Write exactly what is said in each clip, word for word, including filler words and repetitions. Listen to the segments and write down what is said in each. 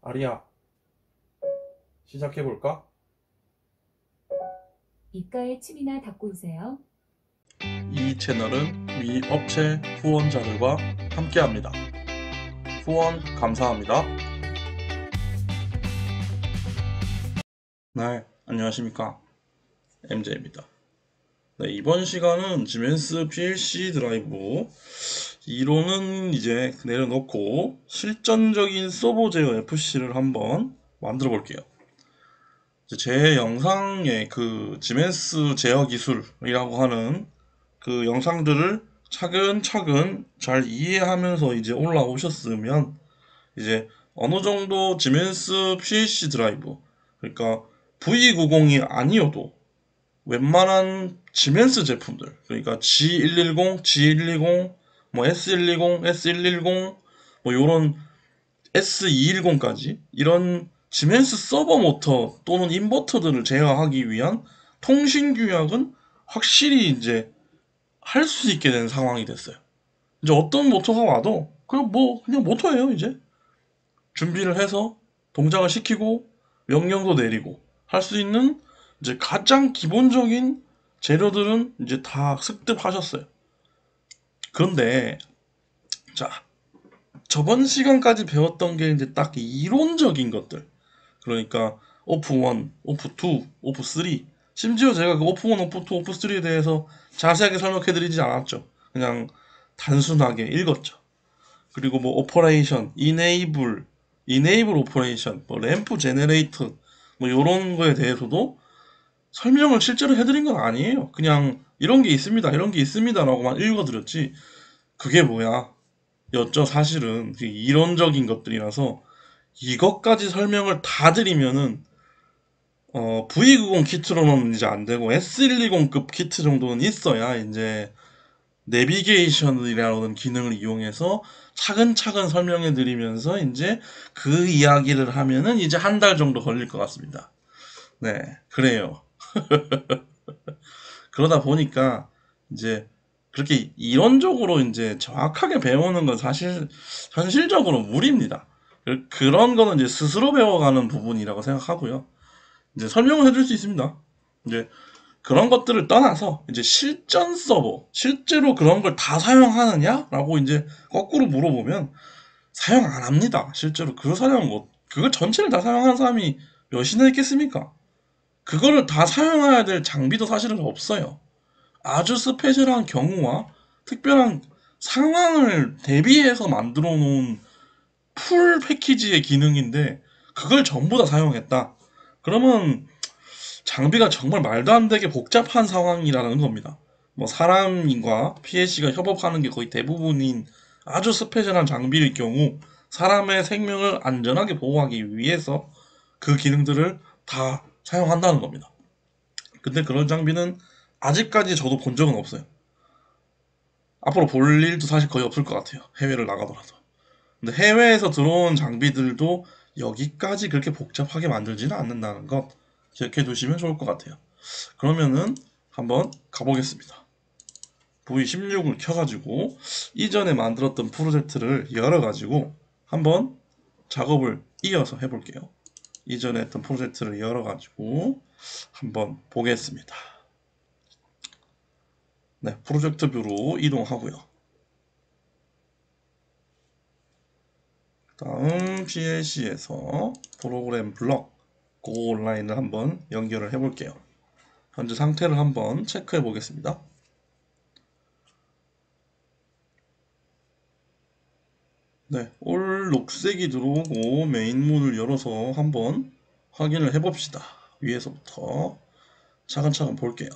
아리야, 시작해볼까? 입가에 침이나 닦고 오세요. 이 채널은 위 업체 후원자들과 함께합니다. 후원 감사합니다. 네, 안녕하십니까. 엠제이입니다. 네, 이번 시간은 지멘스 피엘씨 드라이브 이론은 이제 내려놓고 실전적인 서버 제어 에프씨를 한번 만들어 볼게요. 제 영상에 그 지멘스 제어 기술이라고 하는 그 영상들을 차근차근 잘 이해하면서 이제 올라오셨으면 이제 어느 정도 지멘스 피엘씨 드라이브, 그러니까 브이 구십이 아니어도 웬만한 지멘스 제품들, 그러니까 지 백십, 지 백이십, 뭐 에스 백이십, 에스 백십, 뭐 요런 에스 이백십까지 이런 지멘스 서버 모터 또는 인버터들을 제어하기 위한 통신 규약은 확실히 이제 할 수 있게 된 상황이 됐어요. 이제 어떤 모터가 와도 그냥 뭐 그냥 모터예요. 이제 준비를 해서 동작을 시키고 명령도 내리고 할 수 있는 이제 가장 기본적인 재료들은 이제 다 습득하셨어요. 그런데 자, 저번 시간까지 배웠던 게 이제 딱 이론적인 것들. 그러니까 오프 일, 오프 이, 오프 삼. 심지어 제가 그 오프 일, 오프 이, 오프 삼에 대해서 자세하게 설명해 드리지 않았죠. 그냥 단순하게 읽었죠. 그리고 뭐 오퍼레이션, 이네이블, 이네이블 오퍼레이션, 뭐 램프 제너레이터 뭐 요런 거에 대해서도 설명을 실제로 해드린 건 아니에요. 그냥 이런 게 있습니다, 이런 게 있습니다라고만 읽어드렸지. 그게 뭐야? 였죠. 사실은 이론적인 것들이라서 이것까지 설명을 다 드리면은 어, 브이 구십 키트로는 이제 안 되고 에스 백이십급 키트 정도는 있어야 이제 내비게이션이라는 기능을 이용해서 차근차근 설명해 드리면서 이제 그 이야기를 하면은 이제 한 달 정도 걸릴 것 같습니다. 네, 그래요. 그러다 보니까 이제 그렇게 이론적으로 이제 정확하게 배우는 건 사실 현실적으로 무리입니다. 그- 그런 거는 이제 스스로 배워가는 부분이라고 생각하고요. 이제 설명을 해줄 수 있습니다. 이제 그런 것들을 떠나서 이제 실전 서버, 실제로 그런 걸 다 사용하느냐? 라고 이제 거꾸로 물어보면 사용 안 합니다. 실제로 그 사용 뭐 그걸 전체를 다 사용하는 사람이 몇이나 있겠습니까? 그거를 다 사용해야 될 장비도 사실은 없어요. 아주 스페셜한 경우와 특별한 상황을 대비해서 만들어 놓은 풀 패키지의 기능인데 그걸 전부 다 사용했다. 그러면 장비가 정말 말도 안 되게 복잡한 상황이라는 겁니다. 뭐 사람과 피엘씨가 협업하는 게 거의 대부분인 아주 스페셜한 장비일 경우 사람의 생명을 안전하게 보호하기 위해서 그 기능들을 다 사용한다는 겁니다. 근데 그런 장비는 아직까지 저도 본 적은 없어요. 앞으로 볼 일도 사실 거의 없을 것 같아요. 해외를 나가더라도. 근데 해외에서 들어온 장비들도 여기까지 그렇게 복잡하게 만들지는 않는다는 것 기억해 두시면 좋을 것 같아요. 그러면은 한번 가보겠습니다. 브이 십육을 켜가지고 이전에 만들었던 프로젝트를 열어가지고 한번 작업을 이어서 해볼게요. 이전에 했던 프로젝트를 열어가지고 한번 보겠습니다. 네, 프로젝트 뷰로 이동하고요. 다음 피엘씨에서 프로그램 블럭 고 온라인을 한번 연결을 해볼게요. 현재 상태를 한번 체크해 보겠습니다. 네, 올 녹색이 들어오고 메인문을 열어서 한번 확인을 해봅시다. 위에서부터 차근차근 볼게요.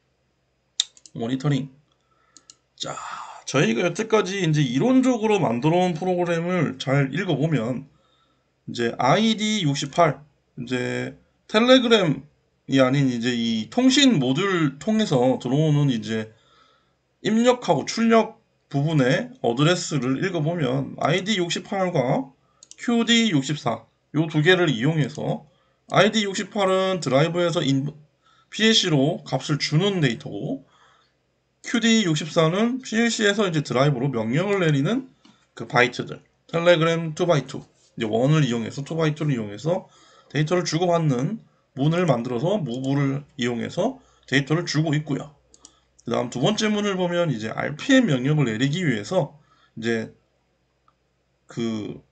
모니터링. 자, 저희가 여태까지 이제 이론적으로 만들어 온 프로그램을 잘 읽어보면 이제 아이디 육십팔, 이제 텔레그램이 아닌 이제 이 통신 모듈 통해서 들어오는 이제 입력하고 출력 부분의 어드레스를 읽어보면 아이디 육십팔과 큐디 육십사 요 두 개를 이용해서 아이디 육십팔은 드라이브에서 피엘씨로 값을 주는 데이터고 큐디 육십사는 피엘씨에서 이제 드라이브로 명령을 내리는 그 바이트들 텔레그램 투 바이 투 이제 원을 이용해서 투 바이 투를 이용해서 데이터를 주고받는 문을 만들어서 무브를 이용해서 데이터를 주고 있고요. 그 다음 두 번째 문을 보면 이제 알피엠 명령을 내리기 위해서 이제 그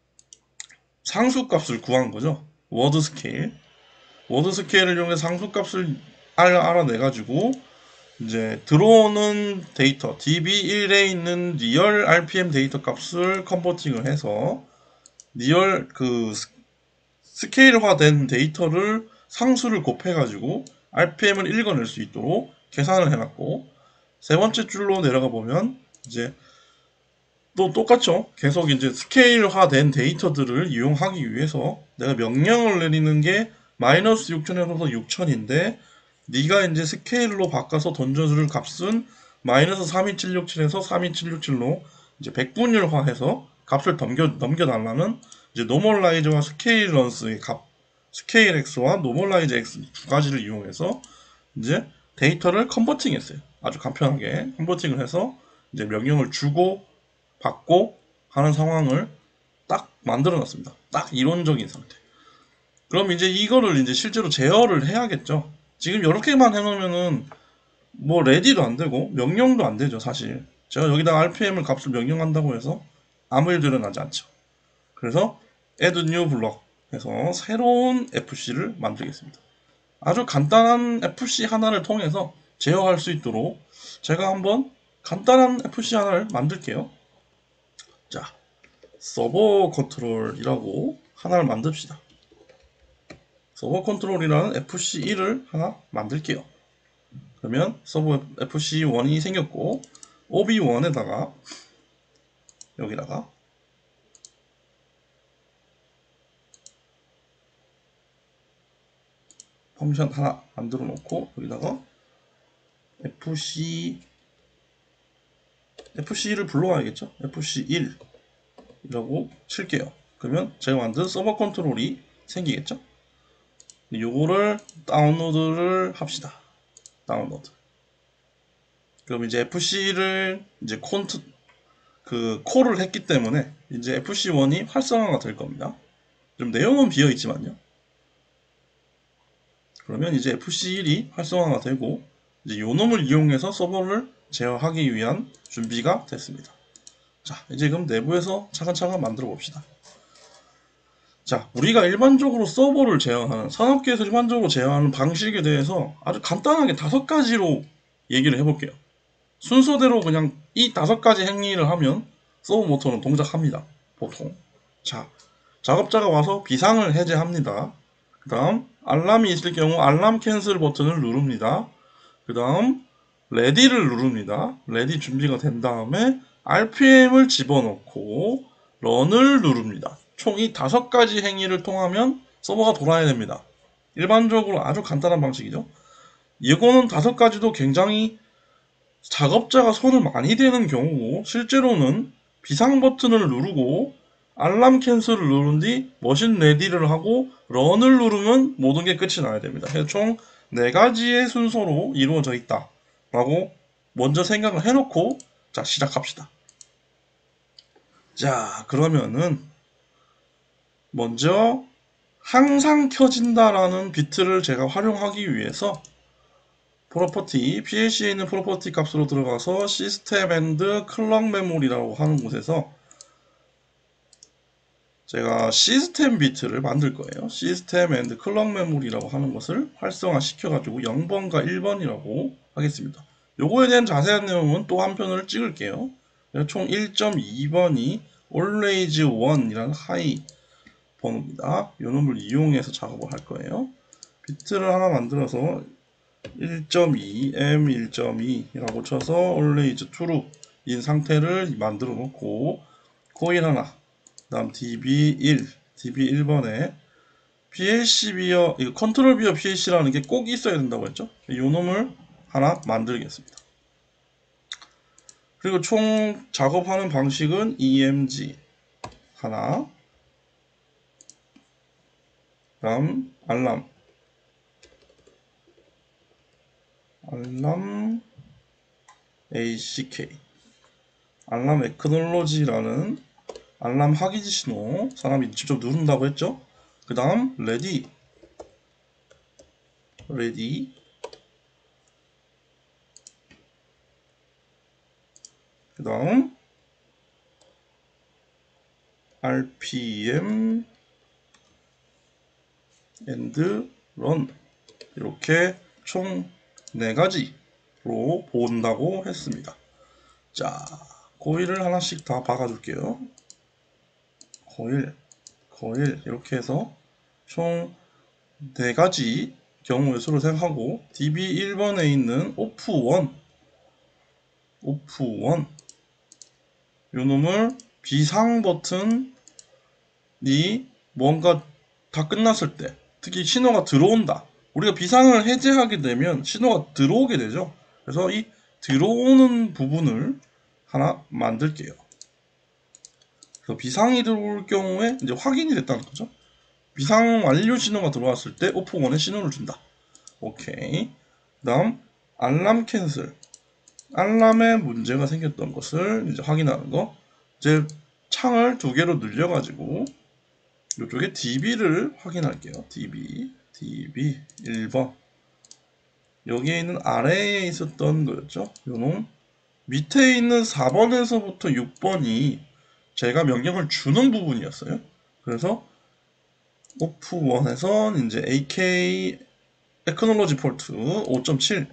상수값을 구한 거죠. 워드 스케일. 워드 스케일을 이용해 상수값을 알아내가지고 이제 들어오는 데이터 디비일에 있는 리얼 알피엠 데이터 값을 컨버팅을 해서 리얼 그 스케일화된 데이터를 상수를 곱해가지고 알피엠을 읽어낼 수 있도록 계산을 해놨고, 세 번째 줄로 내려가 보면 이제 또 똑같죠. 계속 이제 스케일화된 데이터들을 이용하기 위해서 내가 명령을 내리는 게 마이너스 육천에서 육천인데 네가 이제 스케일로 바꿔서 던져줄 값은 마이너스 삼이칠육칠에서 삼이칠육칠로 이제 백분율화해서 값을 넘겨, 넘겨달라는 이제 노멀라이즈와 스케일런스의 값, 스케일 x와 노멀라이즈 x 두 가지를 이용해서 이제 데이터를 컨버팅 했어요. 아주 간편하게 컨버팅을 해서 이제 명령을 주고 받고 하는 상황을 딱 만들어 놨습니다. 딱 이론적인 상태. 그럼 이제 이거를 이제 실제로 제어를 해야겠죠. 지금 이렇게만 해놓으면은 뭐 레디도 안 되고 명령도 안 되죠, 사실. 제가 여기다가 알피엠을 값을 명령한다고 해서 아무 일도 일어나지 않죠. 그래서 add new block 해서 새로운 에프씨를 만들겠습니다. 아주 간단한 에프씨 하나를 통해서 제어할 수 있도록 제가 한번 간단한 에프씨 하나를 만들게요. 자, 서버 컨트롤이라고 하나를 만듭시다. 서버 컨트롤이라는 에프씨 일을 하나 만들게요. 그러면 서버 에프씨 일이 생겼고 오비 일에다가 여기다가 펑션 하나 만들어 놓고 여기다가 에프씨 에프씨 일을 불러와야겠죠. 에프씨 일이라고 칠게요. 그러면 제가 만든 서버 컨트롤이 생기겠죠. 요거를 다운로드를 합시다. 다운로드. 그럼 이제 에프씨를 이제 콘트 그 콜을 했기 때문에 이제 에프씨 일이 활성화가 될 겁니다. 좀 내용은 비어 있지만요. 그러면 이제 에프씨 일이 활성화가 되고 이제 요 놈을 이용해서 서버를 제어하기 위한 준비가 됐습니다. 자, 이제 그럼 내부에서 차근차근 만들어 봅시다. 자, 우리가 일반적으로 서버를 제어하는, 산업계에서 일반적으로 제어하는 방식에 대해서 아주 간단하게 다섯 가지로 얘기를 해볼게요. 순서대로 그냥 이 다섯 가지 행위를 하면 서버 모터는 동작합니다. 보통. 자, 작업자가 와서 비상을 해제합니다. 그 다음 알람이 있을 경우 알람 캔슬 버튼을 누릅니다. 그 다음 레디를 누릅니다. 레디 준비가 된 다음에 알피엠을 집어넣고 런을 누릅니다. 총 이 다섯 가지 행위를 통하면 서버가 돌아야 됩니다. 일반적으로 아주 간단한 방식이죠. 이거는 다섯 가지도 굉장히 작업자가 손을 많이 대는 경우고 실제로는 비상 버튼을 누르고 알람 캔슬을 누른 뒤 머신 레디를 하고 런을 누르면 모든 게 끝이 나야 됩니다. 그래서 총 네 가지의 순서로 이루어져 있다 라고 먼저 생각을 해놓고 자 시작합시다. 자 그러면은 먼저 항상 켜진다라는 비트를 제가 활용하기 위해서 프로퍼티, 피엘씨에 있는 프로퍼티 값으로 들어가서 시스템 앤드 클럭 메모리라고 하는 곳에서 제가 시스템 비트를 만들 거예요. 시스템 앤드 클럭 메모리라고 하는 것을 활성화 시켜가지고 영 번과 일 번이라고 하겠습니다. 요거에 대한 자세한 내용은 또 한 편을 찍을게요. 총 일 점 이 번이 always one이라는 하이 번호입니다. 요 놈을 이용해서 작업을 할 거예요. 비트를 하나 만들어서 일 점 이, 엠 일 점 이라고 쳐서 always true인 상태를 만들어 놓고 코일 하나, 그 다음 디비 일, 디비 일 번에 피엘씨 비어, 이거 컨트롤 비어 피엘씨라는 게 꼭 있어야 된다고 했죠? 이 놈을 하나 만들겠습니다. 그리고 총 작업하는 방식은 이엠지 하나, 그 다음 알람, 알람 에이씨케이, 알람 에크놀로지라는 알람 확인지 신호 사람이 직접 누른다고 했죠. 그 다음 레디 레디 그 다음 알피엠 and run 이렇게 총 네 가지로 본다고 했습니다. 자, 코일을 하나씩 다 박아줄게요. 코일, 코일 이렇게 해서 총 네 가지 경우의 수를 생각하고 디비 일 번에 있는 오프 일, 오프 일 요 놈을 비상 버튼이 뭔가 다 끝났을 때 특히 신호가 들어온다. 우리가 비상을 해제하게 되면 신호가 들어오게 되죠. 그래서 이 들어오는 부분을 하나 만들게요. 그래서 비상이 들어올 경우에 이제 확인이 됐다는 거죠. 비상 완료 신호가 들어왔을 때 오프 일에 신호를 준다. 오케이. 그 다음 알람 캔슬. 알람에 문제가 생겼던 것을 이제 확인하는 거. 이제 창을 두 개로 늘려가지고 이쪽에 디비를 확인할게요. 디비, 디비 일 번. 여기에 있는 아래에 있었던 거였죠. 요놈 밑에 있는 사 번에서부터 육 번이 제가 명령을 주는 부분이었어요. 그래서 오프 일에서 이제 에이케이 Acknowledge Port 오 점 칠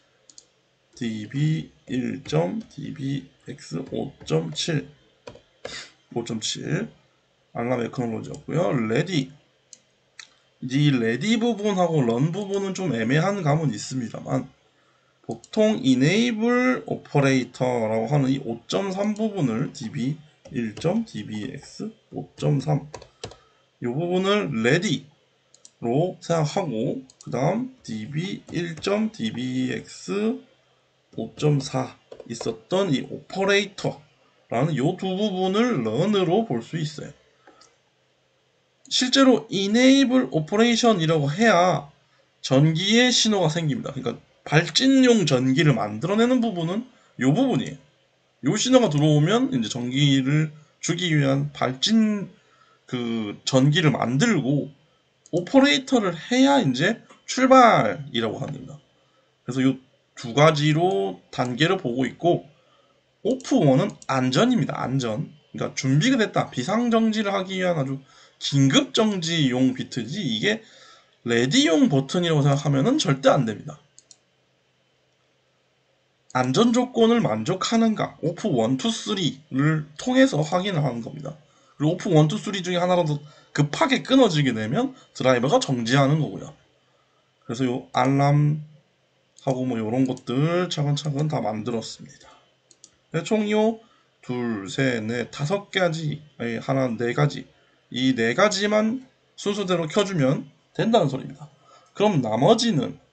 디비 일 점 디비엑스 오 점 칠 오 점 칠 알람 Acknowledge였고요. 레디 이 레디 부분하고 런 부분은 좀 애매한 감은 있습니다만 보통 enable operator라고 하는 이 오 점 삼 부분을 디비 일 점 디비엑스 오 점 삼 이 부분을 ready로 생각하고 그 다음 디비 일 점 디비엑스 오 점 사 있었던 이 operator라는 이 두 부분을 run으로 볼 수 있어요. 실제로 enable operation이라고 해야 전기의 신호가 생깁니다. 그러니까 발진용 전기를 만들어내는 부분은 이 부분이에요. 이 신호가 들어오면 이제 전기를 주기 위한 발진 그 전기를 만들고 오퍼레이터를 해야 이제 출발이라고 합니다. 그래서 이 두 가지로 단계를 보고 있고 오프 일은 안전입니다. 안전. 그러니까 준비가 됐다. 비상정지를 하기 위한 아주 긴급정지용 비트지 이게 레디용 버튼이라고 생각하면 절대 안 됩니다. 안전 조건을 만족하는가 오프 일, 이, 삼을 통해서 확인을 하는 겁니다. 그리고 오프 일, 이, 삼 중에 하나라도 급하게 끊어지게 되면 드라이버가 정지하는 거고요. 그래서 요 알람하고 뭐 요런 것들 차근차근 다 만들었습니다. 총 요 둘, 셋, 넷, 다섯 가지, 아니 하나, 네 가지 이 네 가지만 순서대로 켜주면 된다는 소리입니다. 그럼 나머지는